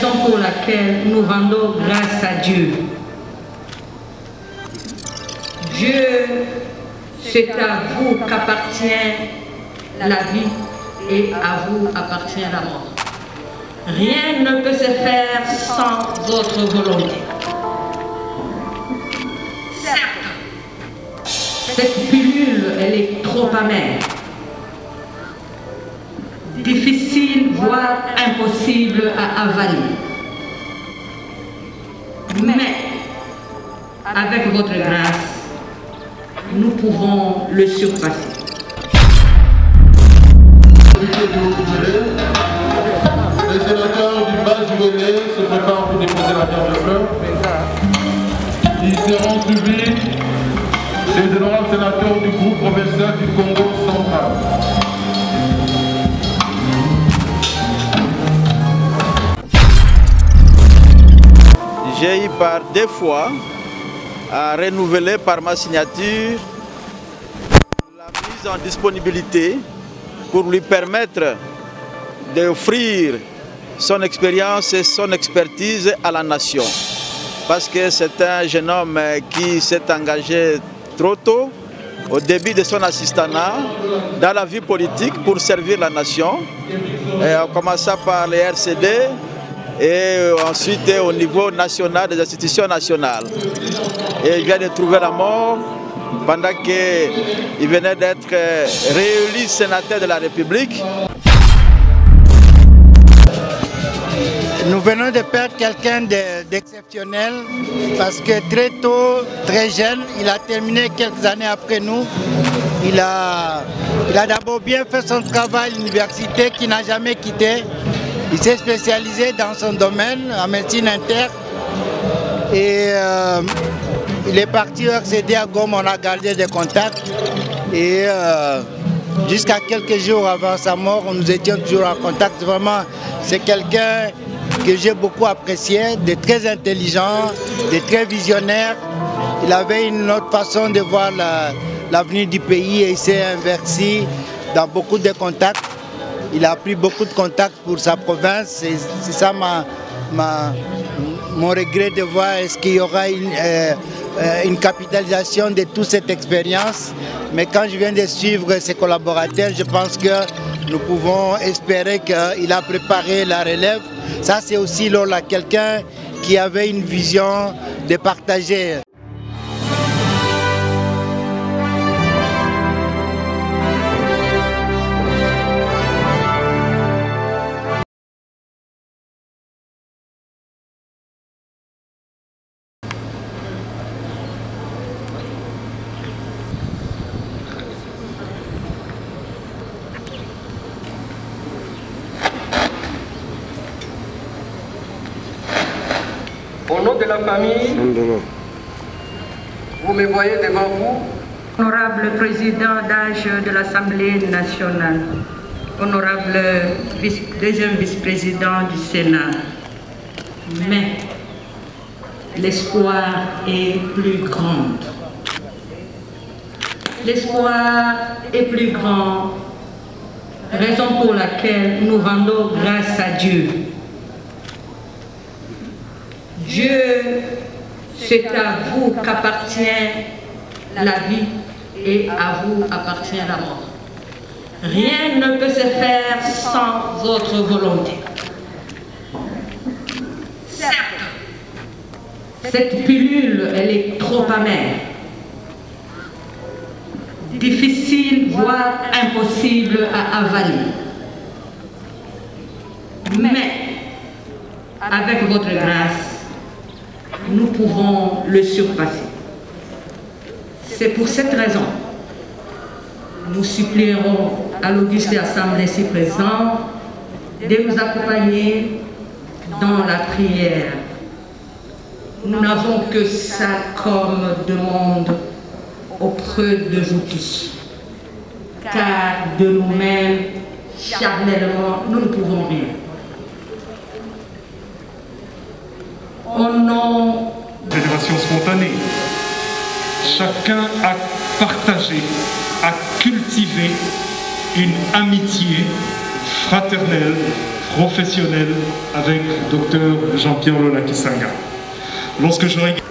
raison pour laquelle nous rendons grâce à Dieu. Dieu, c'est à vous qu'appartient la vie et à vous appartient la mort. Rien ne peut se faire sans votre volonté. Certes, cette pilule, elle est trop amère, difficile, voire impossible à avaler. Mais, avec votre grâce, nous pouvons le surpasser. Les sénateurs du Bas-du-Velay se préparent pour déposer la pierre de feu. Ils seront suivis des honorables sénateurs du groupe provincial du Congo central. J'ai eu par 2 fois à renouveler par ma signature la mise en disponibilité pour lui permettre d'offrir son expérience et son expertise à la nation. Parce que c'est un jeune homme qui s'est engagé trop tôt, au début de son assistanat, dans la vie politique pour servir la nation, en commençant par les RCD et ensuite au niveau national des institutions nationales. Et il vient de trouver la mort pendant qu'il venait d'être réélu sénateur de la République. Nous venons de perdre quelqu'un d'exceptionnel parce que très tôt, très jeune, il a terminé quelques années après nous. Il a d'abord bien fait son travail à l'université qu'il n'a jamais quitté. Il s'est spécialisé dans son domaine, en médecine interne. Et il est parti au RCD à Goma, on a gardé des contacts. Et jusqu'à quelques jours avant sa mort, nous étions toujours en contact. Vraiment, c'est quelqu'un que j'ai beaucoup apprécié, de très intelligent, de très visionnaire. Il avait une autre façon de voir l'avenir du pays et il s'est investi dans beaucoup de contacts. Il a pris beaucoup de contacts pour sa province. C'est ça mon regret de voir est-ce qu'il y aura une capitalisation de toute cette expérience. Mais quand je viens de suivre ses collaborateurs, je pense que nous pouvons espérer qu'il a préparé la relève. Ça, c'est aussi là quelqu'un qui avait une vision de partager. Au nom de la famille, vous me voyez devant vous. Honorable président d'âge de l'Assemblée nationale, honorable deuxième vice-président du Sénat, mais l'espoir est plus grand. L'espoir est plus grand, raison pour laquelle nous rendons grâce à Dieu. Dieu, c'est à vous qu'appartient la vie et à vous appartient la mort. Rien ne peut se faire sans votre volonté. Certes, cette pilule, elle est trop amère, difficile, voire impossible à avaler. Mais, avec votre grâce, nous pouvons le surpasser. C'est pour cette raison, nous supplierons à l'Auguste Assemblée ici présent de nous accompagner dans la prière. Nous n'avons que ça comme demande auprès de vous tous. Car de nous-mêmes, charnellement, nous ne pouvons rien. Au nom de la génération spontanée, chacun a partagé, a cultivé une amitié fraternelle, professionnel avec Dr Jean-Pierre Lola Kisanga. Lorsque je regarde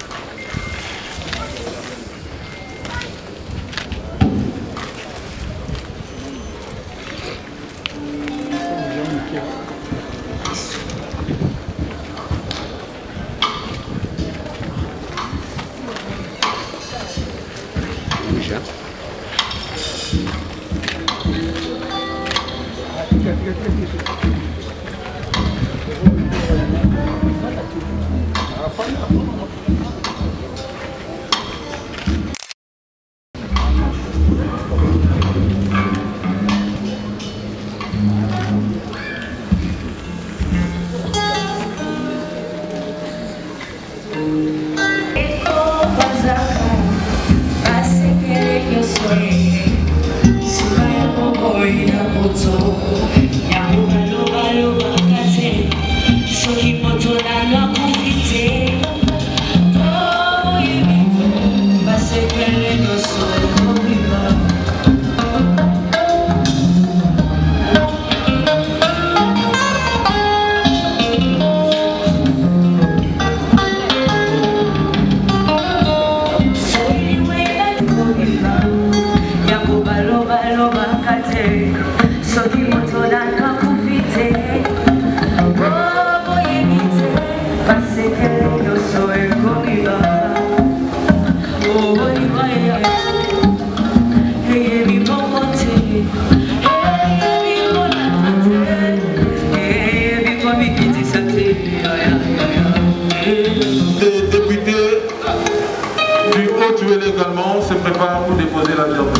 également se préparent pour déposer la viande.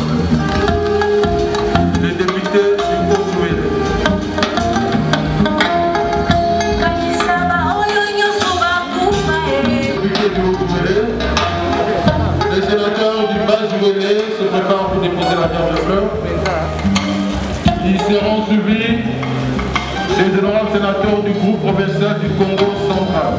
Les députés du Haut-Touélé. Les sénateurs du Bas-Jouélé se préparent pour déposer la viande de fleurs. Ils seront suivis des honorables sénateurs du groupe provincial du Congo central.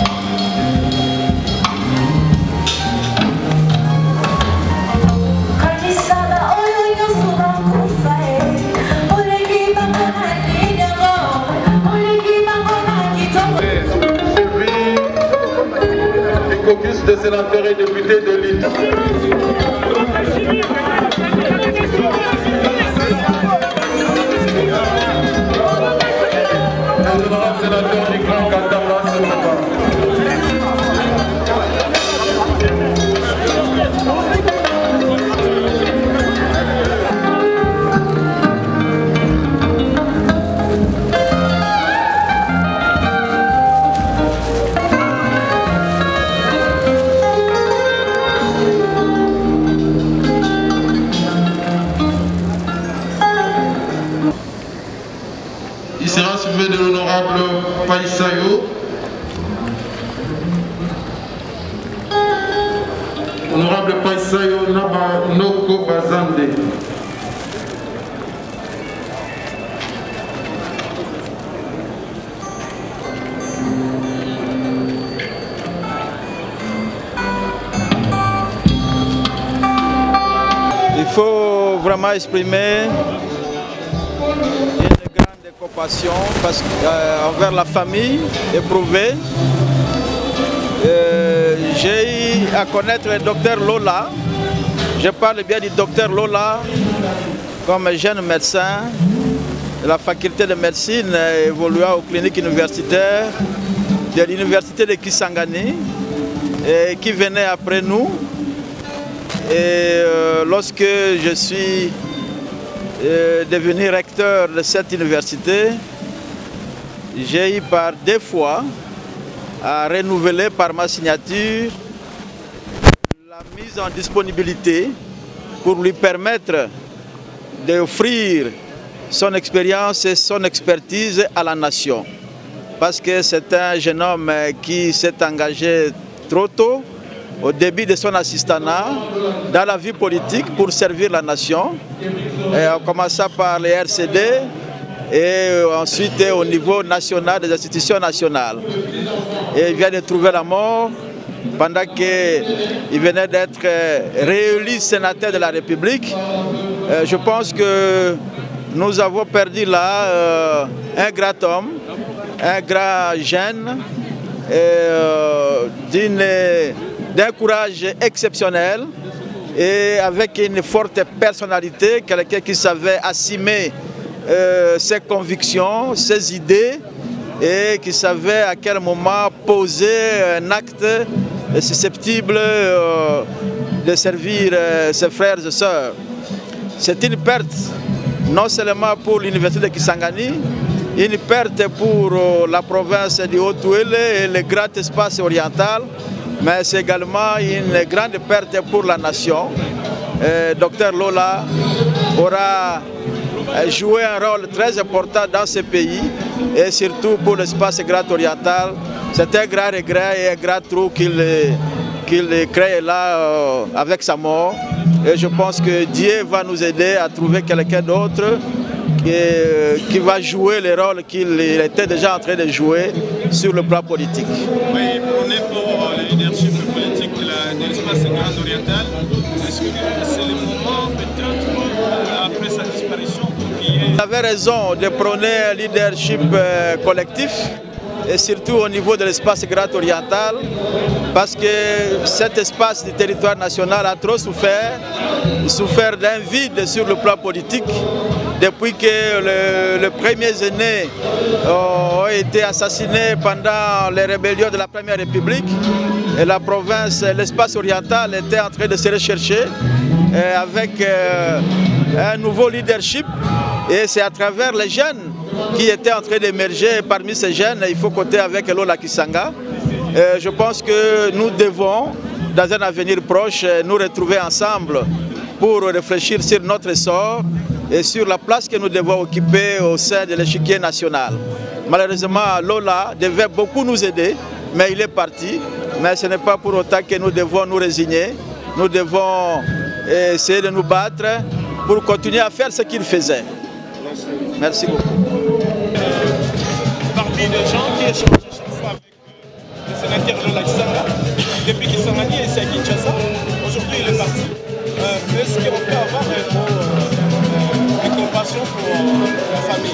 Caucus des sénateurs et députés de l'île. Les honorables sénateurs du Grand Katanga se préparent. Il sera suivi de l'honorable Païsayo. Honorable Païsayo Noko Bazande. Il faut vraiment exprimer compassion parce envers la famille éprouvée. J'ai eu à connaître le docteur Lola. Je parle bien du docteur Lola comme jeune médecin de la faculté de médecine évoluant aux cliniques universitaires de l'université de Kisangani et qui venait après nous. Et lorsque je suis devenu recteur de cette université, j'ai eu par 2 fois à renouveler par ma signature la mise en disponibilité pour lui permettre d'offrir son expérience et son expertise à la nation. Parce que c'est un jeune homme qui s'est engagé trop tôt au début de son assistanat dans la vie politique pour servir la nation, en commençant par les RCD et ensuite au niveau national des institutions nationales. Et il vient de trouver la mort pendant qu'il venait d'être réélu sénateur de la République. Je pense que nous avons perdu là un grand homme, un grand jeune, d'un courage exceptionnel et avec une forte personnalité, quelqu'un qui savait assumer ses convictions, ses idées et qui savait à quel moment poser un acte susceptible de servir ses frères et sœurs. C'est une perte non seulement pour l'université de Kisangani, une perte pour la province du Haut-Ouélé et le grand espace oriental, mais c'est également une grande perte pour la nation. Dr Lola aura joué un rôle très important dans ce pays et surtout pour l'espace grand oriental. C'est un grand regret et un grand trou qu'il crée là avec sa mort. Et je pense que Dieu va nous aider à trouver quelqu'un d'autre qui va jouer le rôle qu'il était déjà en train de jouer sur le plan politique. Oui, on est pour le leadership politique de l'espace grand oriental. Est-ce que c'est le moment peut-être après sa disparition pour qu'il y ait... Vous avez raison de prôner un leadership collectif et surtout au niveau de l'espace grand oriental parce que cet espace du territoire national a trop souffert d'un vide sur le plan politique depuis que les premiers aînés ont été assassinés pendant les rébellions de la Première République et la province, l'espace oriental était en train de se rechercher avec un nouveau leadership et c'est à travers les jeunes qui étaient en train d'émerger. Parmi ces jeunes, il faut compter avec Lola Kisanga. Je pense que nous devons, dans un avenir proche, nous retrouver ensemble pour réfléchir sur notre sort et sur la place que nous devons occuper au sein de l'échiquier national. Malheureusement, Lola devait beaucoup nous aider, mais il est parti. Mais ce n'est pas pour autant que nous devons nous résigner. Nous devons essayer de nous battre pour continuer à faire ce qu'il faisait. Merci beaucoup. Parmi les gens qui échangent chaque fois avec le sénateur Lola Kisanga, depuis Kisangani et ici à Kinshasa, aujourd'hui il est parti. Est-ce qu'on peut avoir un mot de compassion pour la famille?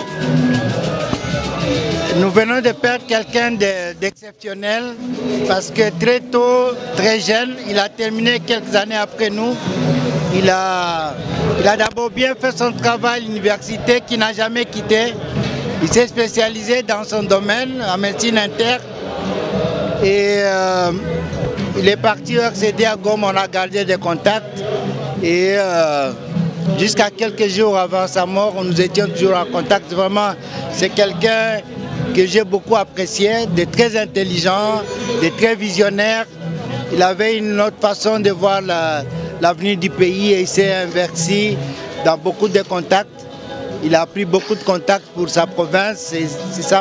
Nous venons de perdre quelqu'un d'exceptionnel parce que très tôt, très jeune, il a terminé quelques années après nous. Il a d'abord bien fait son travail à l'université qu'il n'a jamais quitté. Il s'est spécialisé dans son domaine, en médecine interne. Et il est parti accéder à Goma, on a gardé des contacts. Et jusqu'à quelques jours avant sa mort, nous étions toujours en contact. Vraiment, c'est quelqu'un que j'ai beaucoup apprécié, de très intelligent, de très visionnaire. Il avait une autre façon de voir l'avenir du pays et il s'est investi dans beaucoup de contacts. Il a pris beaucoup de contacts pour sa province. C'est ça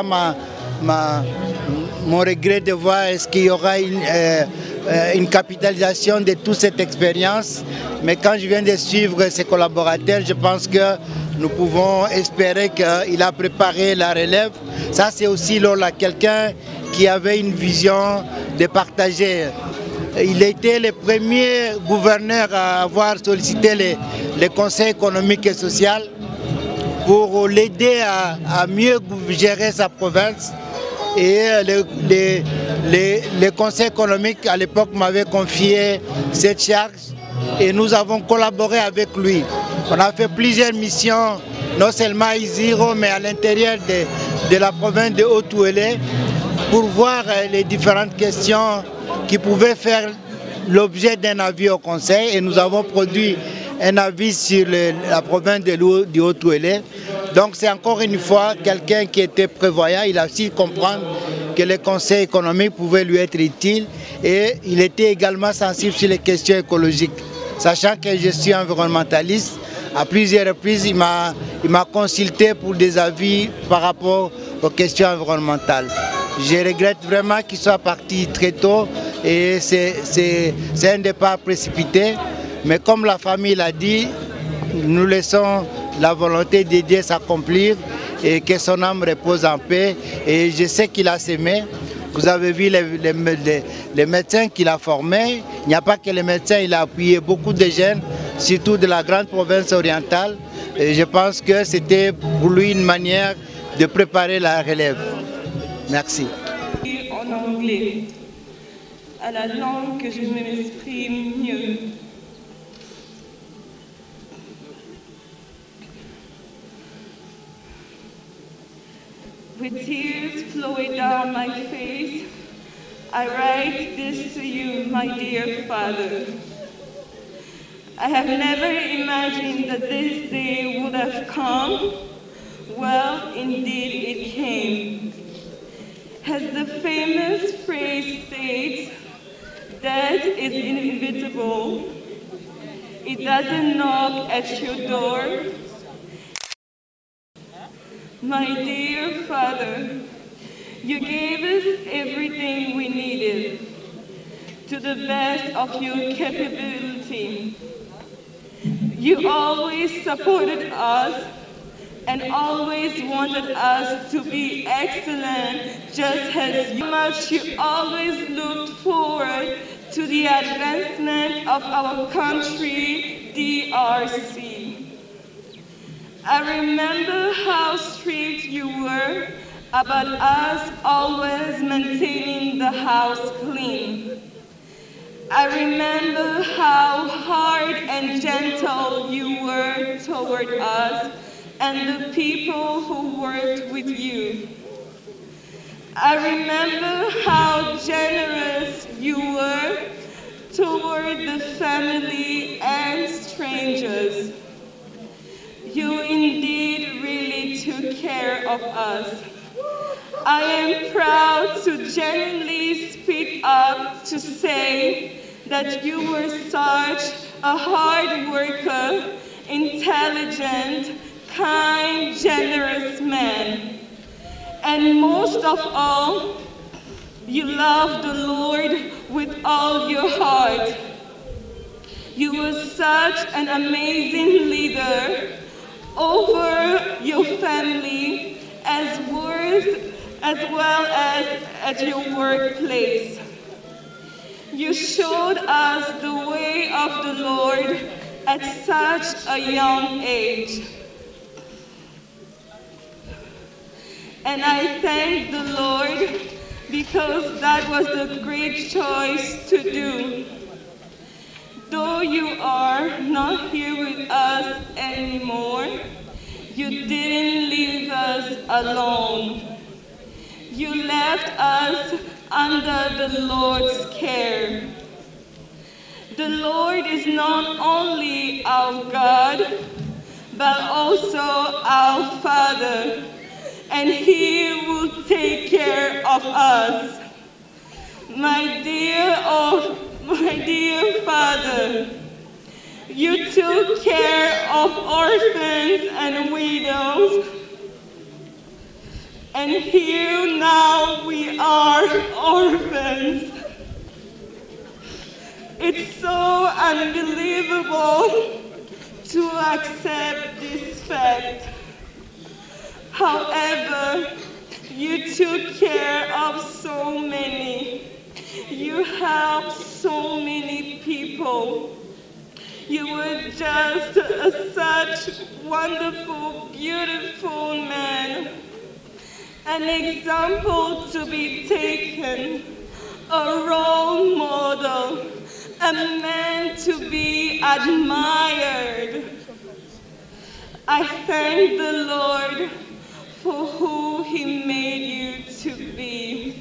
mon regret de voir est-ce qu'il y aura une capitalisation de toute cette expérience. Mais quand je viens de suivre ses collaborateurs, je pense que nous pouvons espérer qu'il a préparé la relève. Ça, c'est aussi Lola, quelqu'un qui avait une vision de partager. Il était le premier gouverneur à avoir sollicité les conseils économiques et social pour l'aider à mieux gérer sa province. Et les conseils économiques à l'époque m'avaient confié cette charge et nous avons collaboré avec lui. On a fait plusieurs missions, non seulement à Isiro, mais à l'intérieur de la province de Haut-Ouélé pour voir les différentes questions qui pouvaient faire l'objet d'un avis au Conseil. Et nous avons produit un avis sur la province du Haut-Ouélé. Donc c'est encore une fois quelqu'un qui était prévoyant. Il a su comprendre que les conseils économiques pouvaient lui être utiles et il était également sensible sur les questions écologiques. Sachant que je suis environnementaliste, à plusieurs reprises il m'a consulté pour des avis par rapport aux questions environnementales. Je regrette vraiment qu'il soit parti très tôt et c'est un départ précipité. Mais comme la famille l'a dit, nous laissons la volonté de Dieu s'accomplir et que son âme repose en paix. Et je sais qu'il a semé. Vous avez vu les médecins qu'il a formés. Il n'y a pas que les médecins, il a appuyé beaucoup de jeunes, surtout de la grande province orientale. Et je pense que c'était pour lui une manière de préparer la relève. Merci. En anglais, à la langue que je m'exprime mieux. With tears flowing down my face, I write this to you, my dear Father. I have never imagined that this day would have come. Well, indeed it came. As the famous phrase states, death is inevitable. It doesn't knock at your door. My dear Father, you gave us everything we needed to the best of your capability. You always supported us and always wanted us to be excellent, just as much you always looked forward to the advancement of our country, DRC. I remember how strict you were about us always maintaining the house clean. I remember how hard and gentle you were toward us and the people who worked with you. I remember how generous you were toward the family and strangers. You indeed really took care of us. I am proud to genuinely speak up to say that you were such a hard worker, intelligent, kind, generous man. And most of all, you love the Lord with all your heart. You were such an amazing leader over your family as well as at your workplace. You showed us the way of the Lord at such a young age. And I thank the Lord because that was the great choice to do. Though you are not here with us anymore, you didn't leave us alone. You left us under the Lord's care. The Lord is not only our God, but also our Father, and He will take care of us. My dear Father, you took care of orphans and widows, and here now we are orphans. It's so unbelievable to accept this fact. However, you took care of so many. You helped so many people. You were just such wonderful, beautiful man. An example to be taken, a role model, a man to be admired. I thank the Lord for who He made you to be.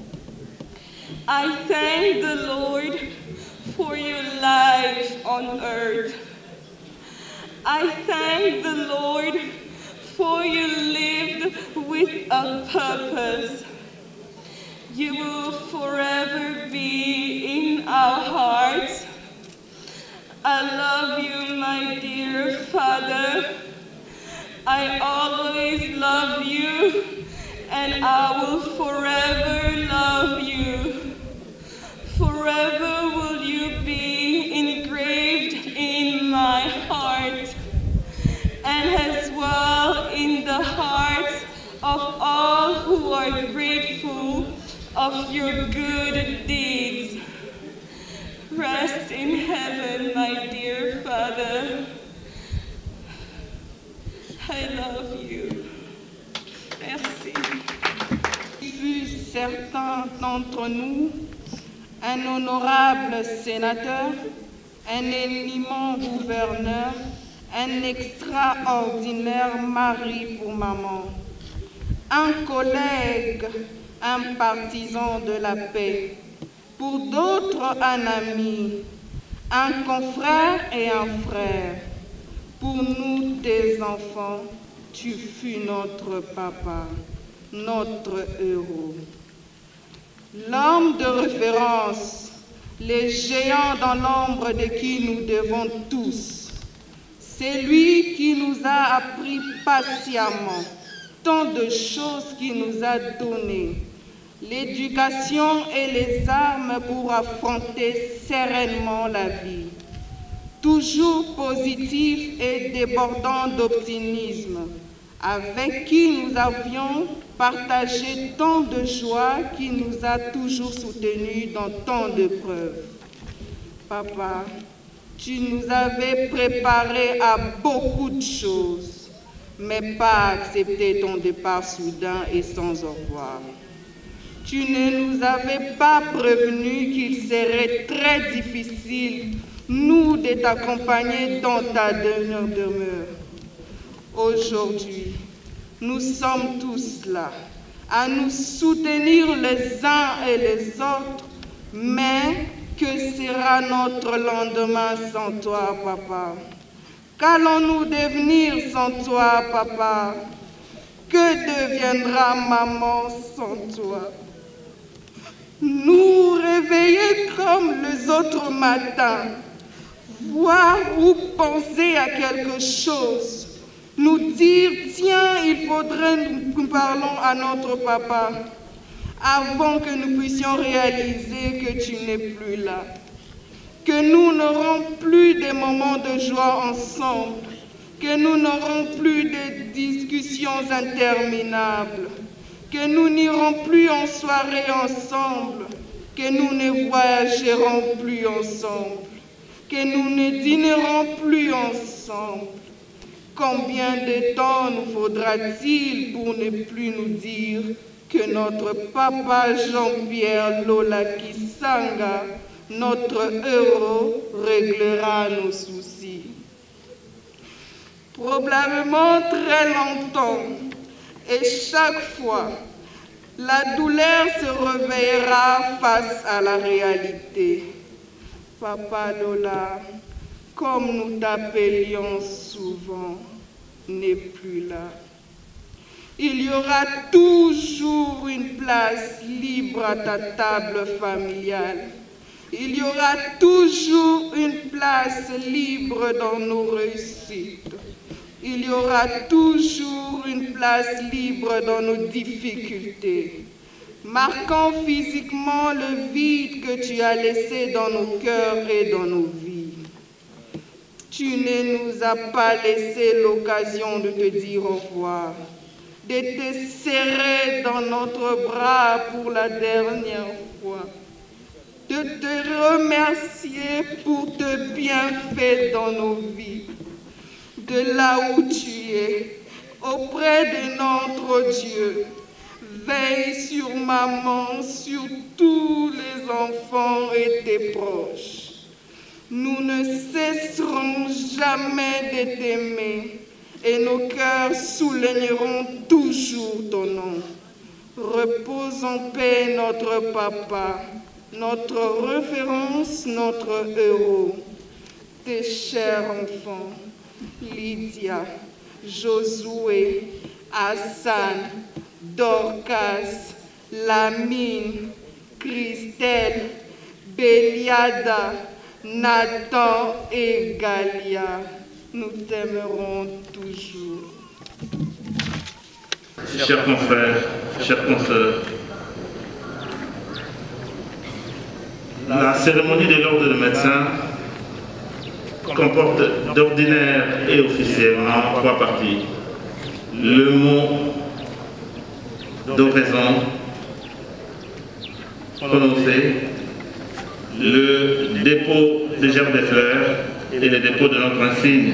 I thank the Lord for your life on earth. I thank the Lord for you lived with a purpose. You will forever be in our hearts. I love you, my dear Father. I always love you, and I will forever love you. Forever will you be engraved in my heart, and as well in the hearts of all who are grateful of your good deeds. Rest in heaven, my dear Father. I love you. Merci. Fut certains d'entre nous un honorable sénateur, un éminent gouverneur, un extraordinaire mari pour maman, un collègue, un partisan de la paix, pour d'autres un ami, un confrère et un frère. Pour nous, tes enfants, tu fus notre papa, notre héros. L'homme de référence, les géants dans l'ombre de qui nous devons tous. C'est lui qui nous a appris patiemment tant de choses qu'il nous a données. L'éducation et les armes pour affronter sereinement la vie. Toujours positif et débordant d'optimisme, avec qui nous avions partagé tant de joie, qui nous a toujours soutenus dans tant d'épreuves. Papa, tu nous avais préparé à beaucoup de choses, mais pas accepté ton départ soudain et sans au revoir. Tu ne nous avais pas prévenu qu'il serait très difficile, nous, de t'accompagner dans ta dernière demeure. Aujourd'hui, nous sommes tous là, à nous soutenir les uns et les autres, mais que sera notre lendemain sans toi, papa? Qu'allons-nous devenir sans toi, papa? Que deviendra maman sans toi? Nous réveiller comme les autres matins, voir ou penser à quelque chose, nous dire, tiens, il faudrait que nous parlons à notre papa, avant que nous puissions réaliser que tu n'es plus là, que nous n'aurons plus des moments de joie ensemble, que nous n'aurons plus de discussions interminables, que nous n'irons plus en soirée ensemble, que nous ne voyagerons plus ensemble, que nous ne dînerons plus ensemble. Combien de temps nous faudra-t-il pour ne plus nous dire que notre papa Jean-Pierre Lola Kisanga, notre héros, réglera nos soucis? Probablement très longtemps, et chaque fois, la douleur se réveillera face à la réalité. Papa Lola, comme nous t'appelions souvent, n'est plus là. Il y aura toujours une place libre à ta table familiale. Il y aura toujours une place libre dans nos réussites. Il y aura toujours une place libre dans nos difficultés, marquant physiquement le vide que tu as laissé dans nos cœurs et dans nos vies. Tu ne nous as pas laissé l'occasion de te dire au revoir, de te serrer dans notre bras pour la dernière fois, de te remercier pour tes bienfaits dans nos vies. De là où tu es, auprès de notre Dieu, veille sur maman, sur tous les enfants et tes proches. Nous ne cesserons jamais de t'aimer et nos cœurs souligneront toujours ton nom. Repose en paix notre papa, notre référence, notre héros, tes chers enfants. Lydia, Josué, Hassan, Dorcas, Lamine, Christelle, Béliada, Nathan et Galia, nous t'aimerons toujours. Chers confrères, chers consoeurs, la cérémonie de l'ordre de médecins comporte d'ordinaire et officiellement 3 parties. Le mot d'oraison, prononcer le dépôt des gerbes des fleurs et le dépôt de notre insigne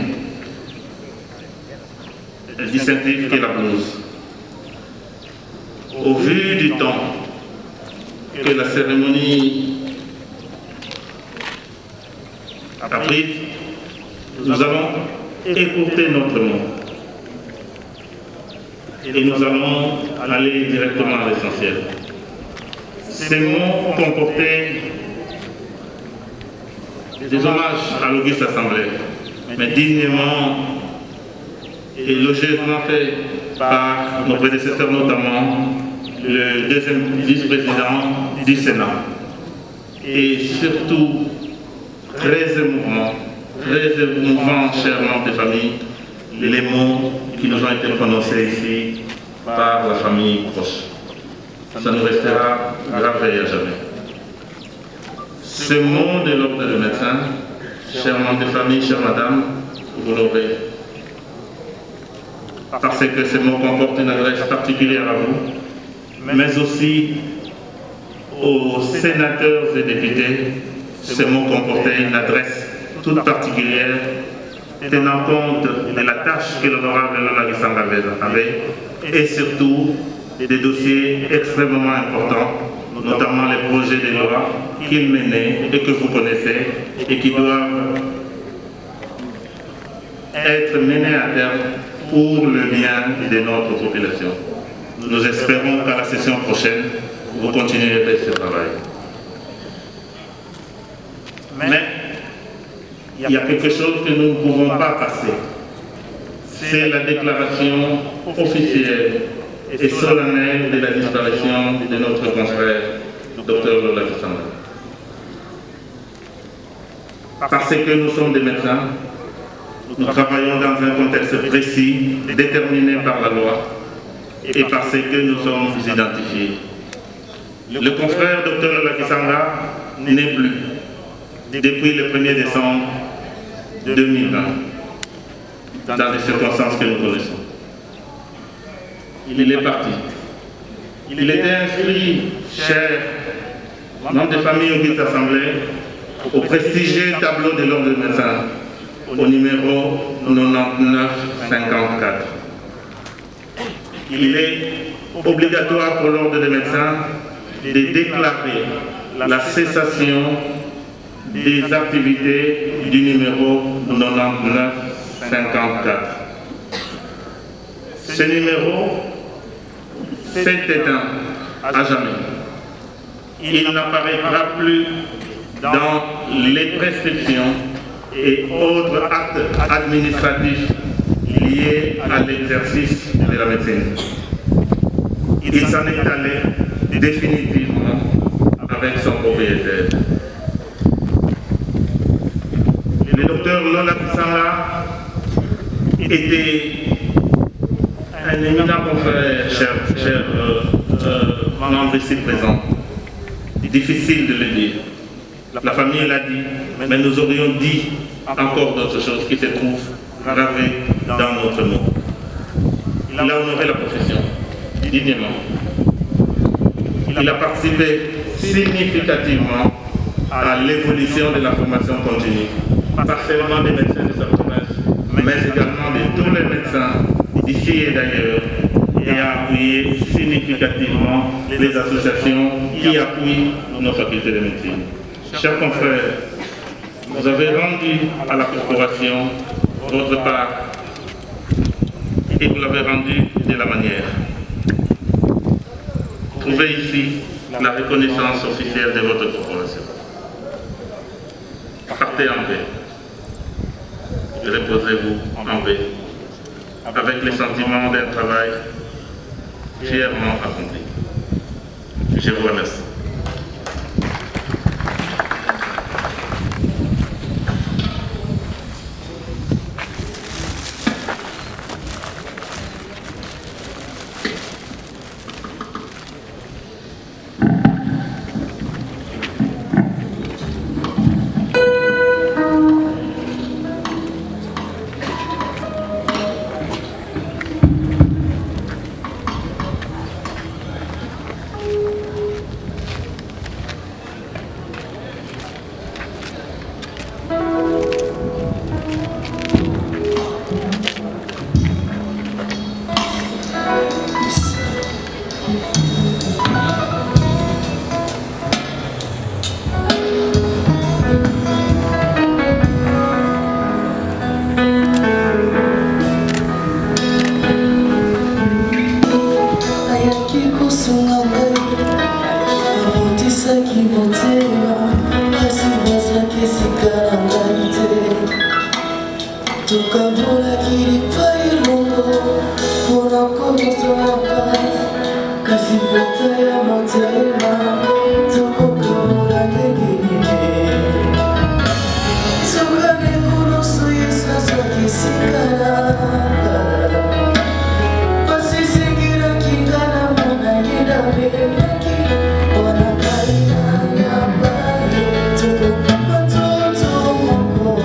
distinctif qui est la blouse. Au vu du temps que la cérémonie a pris, nous allons écouter notre mot. Et nous allons aller directement à l'essentiel. Ces mots comportaient des hommages à l'Auguste Assemblée, mais dignement et logieusement fait par nos prédécesseurs, notamment le deuxième vice-président du Sénat. Et surtout, très émouvant, chers membres de famille, les mots qui nous ont été prononcés ici par la famille proche. Ça nous restera gravé à jamais. Ce mot de l'ordre des médecins, chers membres de famille, chère madame, vous l'aurez. Parce que ce mot comporte une adresse particulière à vous, mais aussi aux sénateurs et députés. Ce mot comportait une adresse toute particulière, tenant compte de la tâche que l'honorable Lola Kisanga avait, et surtout des dossiers extrêmement importants, notamment les projets de loi qu'il menait et que vous connaissez, et qui doivent être menés à terme pour le bien de notre population. Nous espérons qu'à la session prochaine, vous continuerez ce travail. Mais il y a quelque chose que nous ne pouvons pas passer. C'est la déclaration officielle et solennelle de la disparition de notre confrère, Dr Lola Kisanga. Parce que nous sommes des médecins, nous travaillons dans un contexte précis, déterminé par la loi, et parce que nous sommes identifiés. Le confrère Dr Lola Kisanga n'est plus depuis le 1er décembre 2020, dans les circonstances que nous connaissons. Il est parti. Il était inscrit, cher membre de famille Auguste Assemblée, au prestigieux tableau de l'ordre des médecins, au numéro 9954. Il est obligatoire pour l'ordre des médecins de déclarer la cessation des activités du numéro 9954. Ce numéro s'est éteint à jamais. Il n'apparaîtra plus dans les prescriptions et autres actes administratifs liés à l'exercice de la médecine. Il s'en est allé définitivement avec son propriétaire. Le docteur Lola Kisanga était un éminent confrère, cher membre ici présent. Difficile de le dire. La famille l'a dit, mais nous aurions dit encore d'autres choses qui se trouvent gravées dans notre nom. Il a honoré la profession, dignement. Il a participé significativement à l'évolution de la formation continue, pas seulement des médecins de sa province, mais également de tous les médecins d'ici et d'ailleurs, et a appuyé significativement les associations qui appuient nos facultés de médecine. Chers confrères, vous avez rendu à la corporation votre part et vous l'avez rendu de la manière. Trouvez ici la reconnaissance officielle de votre corporation. Partez en paix. Reposez-vous en paix, avec le sentiment d'un travail fièrement accompli. Je vous remercie. Tukavuna kilipailumo kuna kumuswa paz kasipata ya motema tukukabula negine tukane kurusu yesa sokisikana pasisingira kingana muna yida bebeki wana kaina yambaye tukukumatoto moko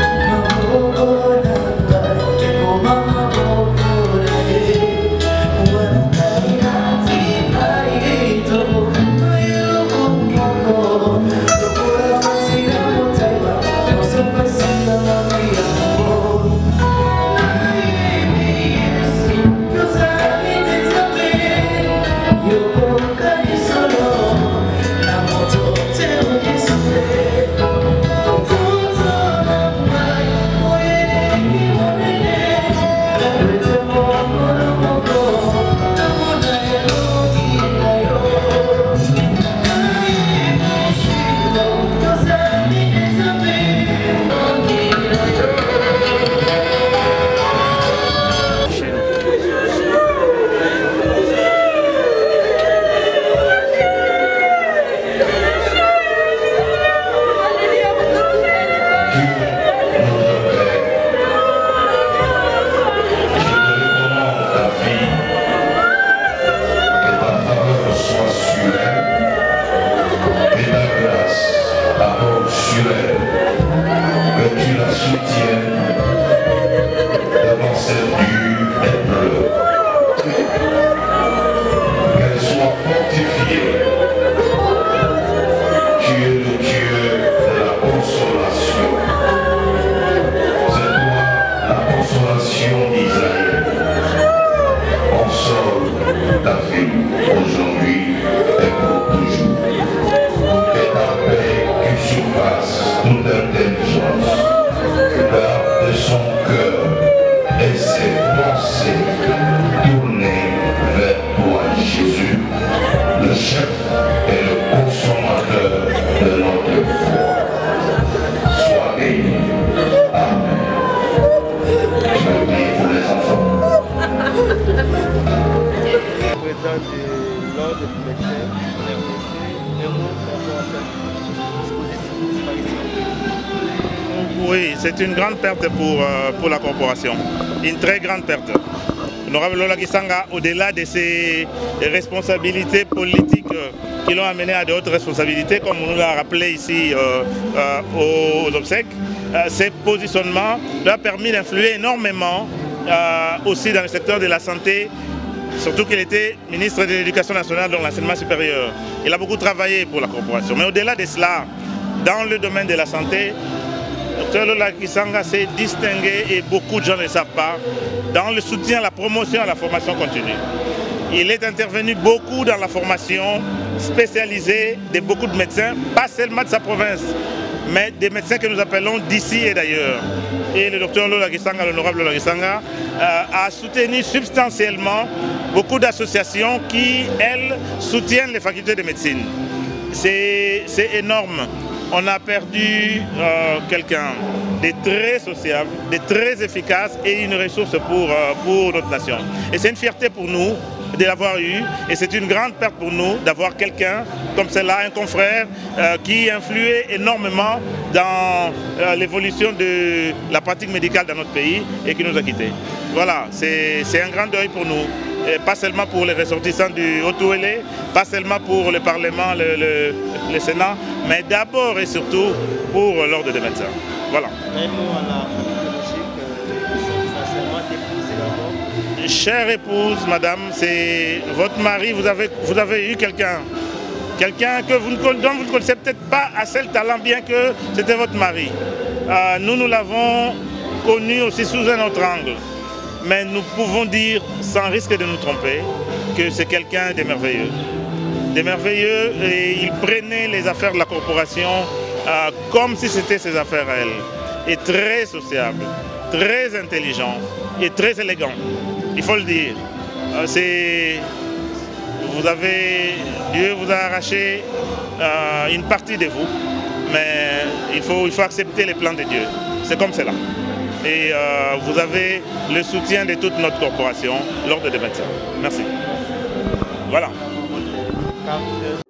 Oui, c'est une grande perte pour la corporation, une très grande perte. L'honorable Lola Kisanga, au-delà de ses responsabilités politiques qui l'ont amené à d'autres responsabilités, comme on nous l'a rappelé ici aux obsèques, ses positionnements lui ont permis d'influer énormément aussi dans le secteur de la santé, surtout qu'il était ministre de l'Éducation nationale dans l'enseignement supérieur. Il a beaucoup travaillé pour la corporation. Mais au-delà de cela, dans le domaine de la santé, Dr Lola Kisanga s'est distingué, et beaucoup de gens ne le savent pas, dans le soutien à la promotion à la formation continue. Il est intervenu beaucoup dans la formation spécialisée de beaucoup de médecins, pas seulement de sa province, mais des médecins que nous appelons d'ici et d'ailleurs. Et le docteur Lola Kisanga, l'honorable Lola Kisanga, a soutenu substantiellement beaucoup d'associations qui, elles, soutiennent les facultés de médecine. C'est énorme. On a perdu quelqu'un de très sociable, de très efficace et une ressource pour notre nation. Et c'est une fierté pour nous de l'avoir eu, et c'est une grande perte pour nous d'avoir quelqu'un comme cela, un confrère qui influait énormément dans l'évolution de la pratique médicale dans notre pays et qui nous a quittés. Voilà, c'est un grand deuil pour nous. Et pas seulement pour les ressortissants du Haut-Ouélé, pas seulement pour le Parlement, le Sénat, mais d'abord et surtout pour l'ordre des médecins. Voilà. Chère épouse, madame, c'est votre mari, vous avez eu quelqu'un dont vous ne connaissez peut-être pas assez le talent, bien que c'était votre mari. Nous l'avons connu aussi sous un autre angle. Mais nous pouvons dire, sans risque de nous tromper, que c'est quelqu'un de merveilleux. De merveilleux, et il prenait les affaires de la corporation comme si c'était ses affaires à elle. Et très sociable, très intelligent et très élégant. Il faut le dire. Dieu vous a arraché une partie de vous, mais il faut accepter les plans de Dieu. C'est comme cela. et vous avez le soutien de toute notre corporation, l'Ordre des médecins. Merci. Voilà.